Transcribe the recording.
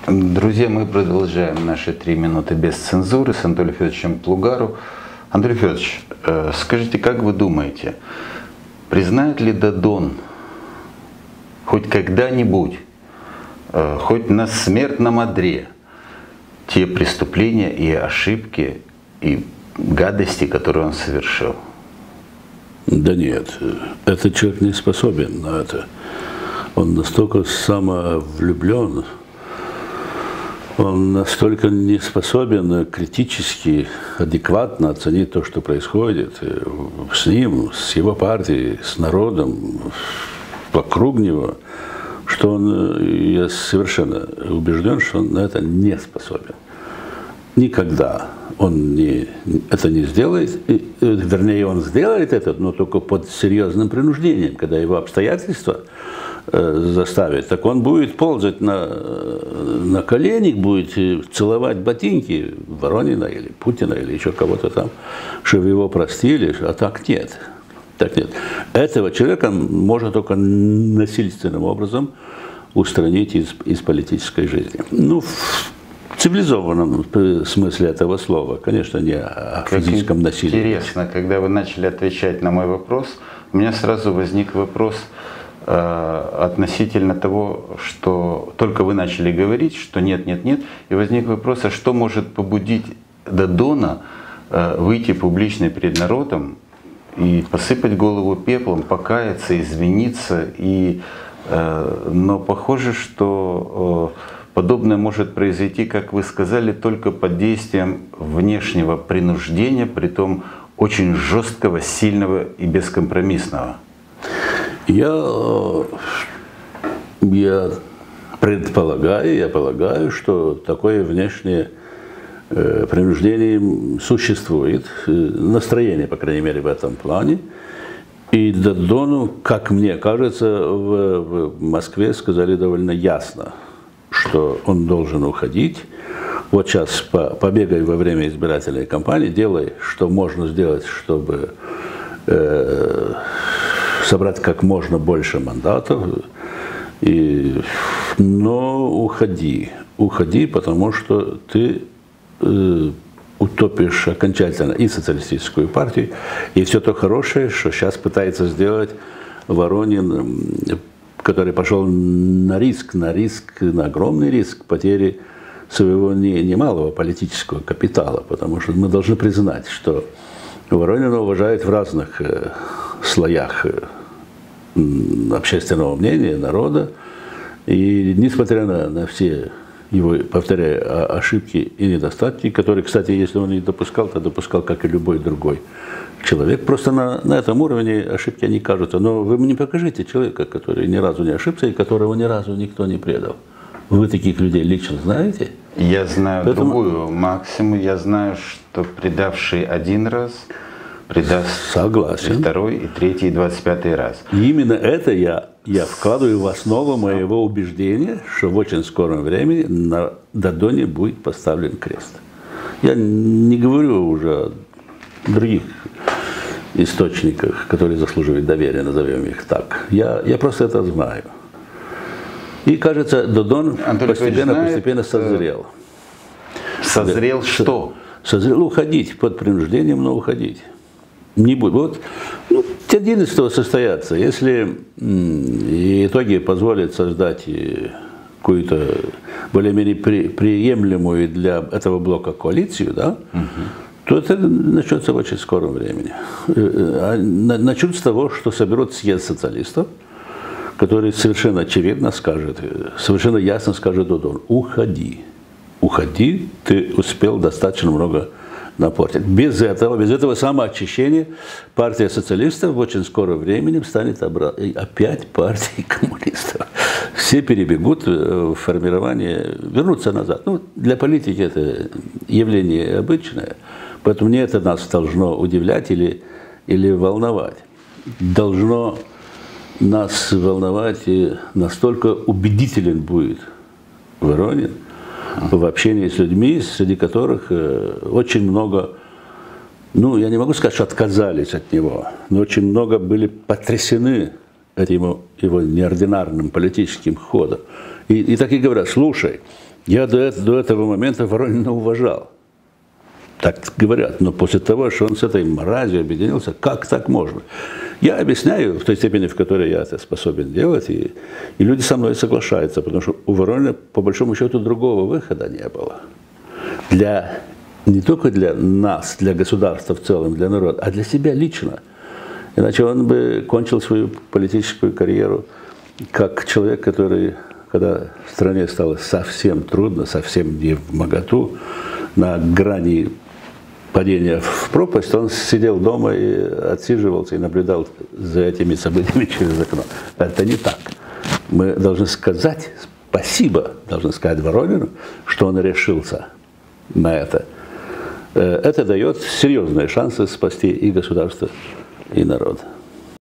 Друзья, мы продолжаем наши 3 минуты без цензуры с Анатолием Федоровичем Плугару. Анатолий Федорович, скажите, как вы думаете, признает ли Додон хоть когда-нибудь, хоть на смертном одре, те преступления и ошибки, и гадости, которые он совершил? Да нет, этот человек не способен на это. Он настолько самовлюблен, он настолько не способен критически, адекватно оценить то, что происходит с ним, с его партией, с народом, вокруг него, что я совершенно убежден, что он на это не способен. Никогда он это не сделает, вернее, он сделает это, но только под серьезным принуждением, когда его обстоятельства заставит, так он будет ползать на коленях, будет целовать ботинки Воронина или Путина или еще кого-то там, чтобы его простили, а так нет. Так нет. Этого человека можно только насильственным образом устранить из политической жизни. Ну, в цивилизованном смысле этого слова, конечно, не о физическом насилии. Интересно, когда вы начали отвечать на мой вопрос, у меня сразу возник вопрос относительно того, что только вы начали говорить, что нет, нет, нет, и возник вопрос, а что может побудить Додона выйти публично перед народом и посыпать голову пеплом, покаяться, извиниться, но похоже, что подобное может произойти, как вы сказали, только под действием внешнего принуждения, притом очень жесткого, сильного и бескомпромиссного. Я полагаю, что такое внешнее принуждение существует, настроение, по крайней мере, в этом плане. И Додону, как мне кажется, в Москве сказали довольно ясно, что он должен уходить. Вот сейчас побегай во время избирательной кампании, делай, что можно сделать, чтобы собрать как можно больше мандатов, но уходи, потому что ты утопишь окончательно и социалистическую партию, и все то хорошее, что сейчас пытается сделать Воронин, который пошел на огромный риск потери своего немалого политического капитала, потому что мы должны признать, что Воронина уважают в разных слоях общественного мнения, народа, и несмотря на все его, повторяю, ошибки и недостатки, которые, кстати, если он не допускал, то допускал, как и любой другой человек. Просто на этом уровне ошибки они кажутся. Но вы мне покажите человека, который ни разу не ошибся и которого ни разу никто не предал. Вы таких людей лично знаете? Я знаю другую максимум. Я знаю, что предавший один раз предаст и второй, и третий, и 25-й раз. И именно это я вкладываю в основу моего убеждения, что в очень скором времени на Додоне будет поставлен крест. Я не говорю уже о других источниках, которые заслуживают доверия, назовем их так. Я просто это знаю. И, кажется, Додон постепенно созрел. Созрел что? Созрел уходить, под принуждением, но уходить. Не будет. Вот, единство состоятся. Если итоги позволят создать какую-то более-менее приемлемую для этого блока коалицию, да, то это начнется в очень скором времени. Начнут с того, что соберут съезд социалистов, который совершенно очевидно скажет, совершенно ясно скажет Додон: уходи, ты успел достаточно много напортить. Без этого самоочищения партия социалистов в очень скором времени станет опять партией коммунистов. Все перебегут в формирование, вернутся назад. Ну, для политики это явление обычное, поэтому не это нас должно удивлять или волновать. Должно нас волновать, и настолько убедителен будет Воронин в общении с людьми, среди которых очень много, я не могу сказать, что отказались от него, но очень много были потрясены этим его неординарным политическим ходом. И так и говорят: слушай, Я до этого момента Воронина уважал. Так говорят, но после того, что он с этой мразью объединился, как так можно? Я объясняю в той степени, в которой я это способен делать, и люди со мной соглашаются, потому что у Воронина, по большому счету, другого выхода не было. Не только для нас, для государства в целом, для народа, а для себя лично. Иначе он бы кончил свою политическую карьеру как человек, который, когда в стране стало совсем трудно, совсем не вмоготу, на грани падения в пропасть, он сидел дома и отсиживался, и наблюдал за этими событиями через окно. Это не так. Мы должны сказать спасибо, должны сказать Воронину, что он решился на это. Это дает серьезные шансы спасти и государство, и народ.